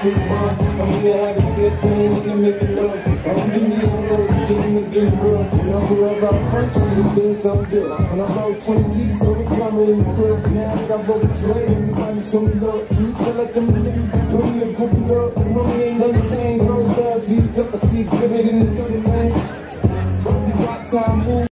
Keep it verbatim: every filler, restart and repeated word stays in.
too much. I'm here having shit, train, you can make it love. I'm giving you a love, giving me good love. You know who else I'm French, these things I'm good. When I roll twenty deep, so it's coming in the club. Now I got broken trade, everybody show me love. You feel like them niggas, put me a cookie up. You know me ain't nothing changed, roll down, G's up, I see exhibit in the dirty man.